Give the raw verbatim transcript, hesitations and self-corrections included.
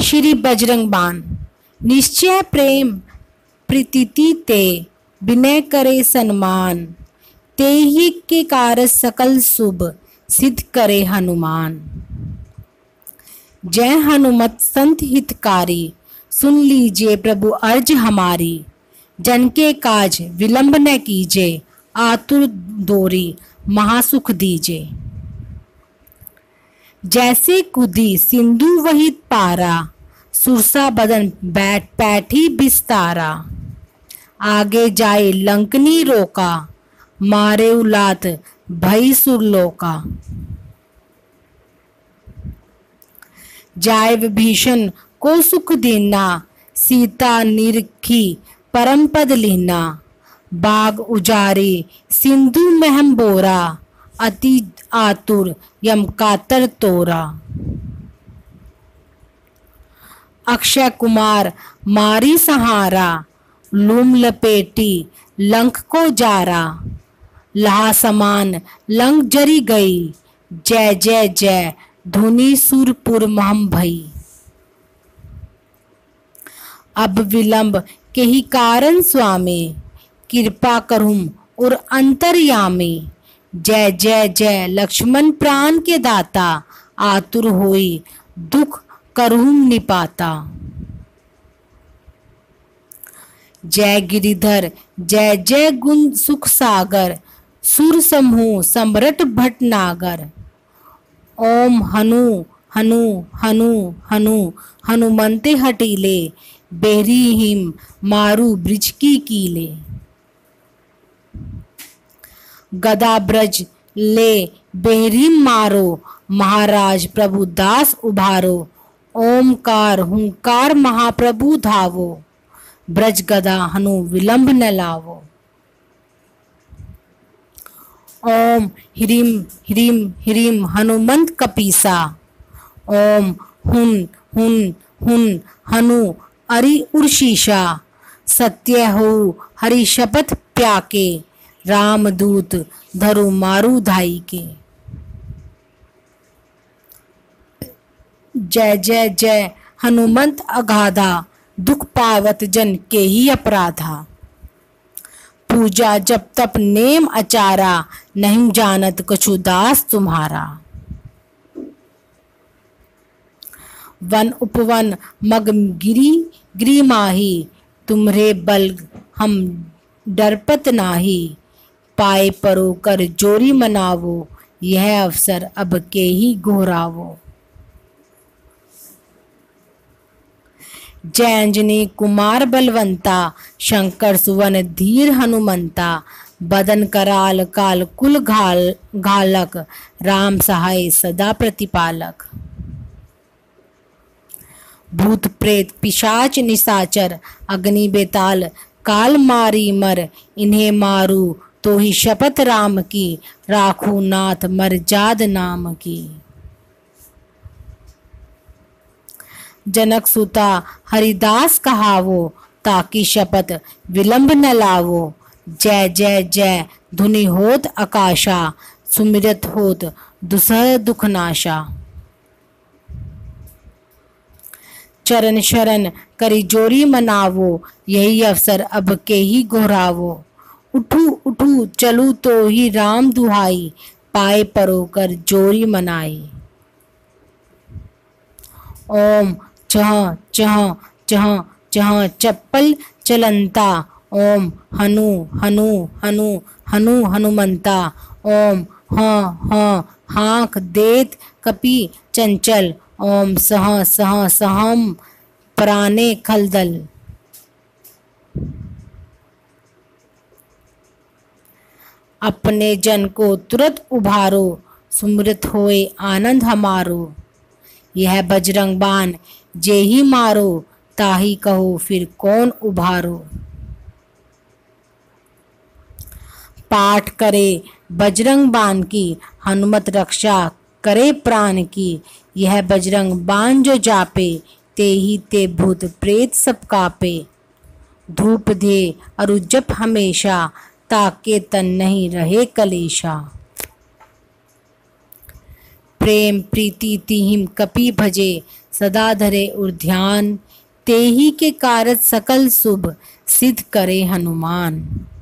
श्री बजरंग बाण। निश्चय प्रेम प्रीति ते, विनय करे सन्मान, ते ही के कारज सकल शुभ, सिद्ध करे हनुमान। जय हनुमत संत हितकारी, सुन लीजिए प्रभु अर्ज हमारी। जन के काज विलंब न कीजे, आतुर दोरी महासुख दीजे। जैसे कुदी सिंधु वही पारा, सुरसा बदन बैठ पैठी बिस्तारा। आगे जाए लंकनी रोका, मारे उलात भई सुरलोका। जाय विभीषण को सुख दीना, सीता निरखी परम पद लीना। बाग उजारे सिंधु महम बोरा, अति आतुर यम कातर तोरा। अक्षय कुमार मारी सहारा, लूम लपेटी लंक को जारा। लहा समान लंक जरी गई, जय जय जय धुनि सुरपुर महम भई। अब विलंब के ही कारण स्वामी, कृपा करूं और अंतर्यामी। जय जय जय लक्ष्मण प्राण के दाता, आतुर होई दुख करहूं निपाता। जय गिरिधर जय जय गुण सुख सागर, सुर समूह सम्रट भटनागर। ओम हनु हनु हनु हनु, हनुमंते हटीले, बेरी हिम मारू ब्रिज की कीले। गदा ब्रज ले बेरी मारो, महाराज प्रभु दास उभारो। ओमकार हुंकार महाप्रभु धावो, ब्रज गदा हनु विलंब न लावो। ओम ह्रीम ह्रीम ह्रीम हनुमंत कपीसा। ओम हुन हुन हुन हनु अरि उर्शीषा। सत्य हो हरि शपथ प्याके, रामदूत धरु मारू धाई के। जय जय जय हनुमंत अगाधा, दुख पावत जन के ही अपराधा। पूजा जब तप नेम अचारा, नहीं जानत कछु दास तुम्हारा। वन उपवन मग गिरी गिरी माही, तुम्हरे बल हम डरपत नाही। पाए परो कर जोरी मनावो, यह अवसर अब के ही घोरावो। जय अंजनी कुमार बलवंता, शंकर सुवन धीर हनुमंता। बदन कराल काल कुल घाल घालक, राम सहाय सदा प्रतिपालक। भूत प्रेत पिशाच निशाचर, अग्नि बेताल काल मारी मर। इन्हें मारू तो ही शपथ राम की, राखू नाथ मर्जाद नाम की। जनक सुता हरिदास कहावो, ताकि शपथ विलंब न लावो। जय जय जय धुनि होत आकाशा, सुमिरत होत दुसह दुखनाशा। चरण शरण करी जोरी मनावो, यही अवसर अब के ही घोरावो। उठू उठू चलू तो ही राम दुहाई, पाए परो कर जोरी मनाई। ओम चह चह चह चह चप्पल चलंता। ओम हनु हनु हनु हनु हनुमंता। ओम ह ह हाँक देत कपि चंचल। ओम सह सह सहम प्राणे खलदल। अपने जन को तुरंत उभारो, सुमृत होए आनंद हमारो। यह बजरंग बाण जे ही मारो, ताही कहो फिर कौन उभारो। पाठ करे बजरंग बाण की, हनुमत रक्षा करे प्राण की। यह बजरंग बाण जो जापे, ते ही ते भूत प्रेत सब कापे। धूप दे अरु जप हमेशा, ताके तन नहीं रहे कलेशा। प्रेम प्रीति तिहिम कपि भजे, सदा धरे उर ध्यान, तेहि के कारज सकल शुभ सिद्ध करे हनुमान।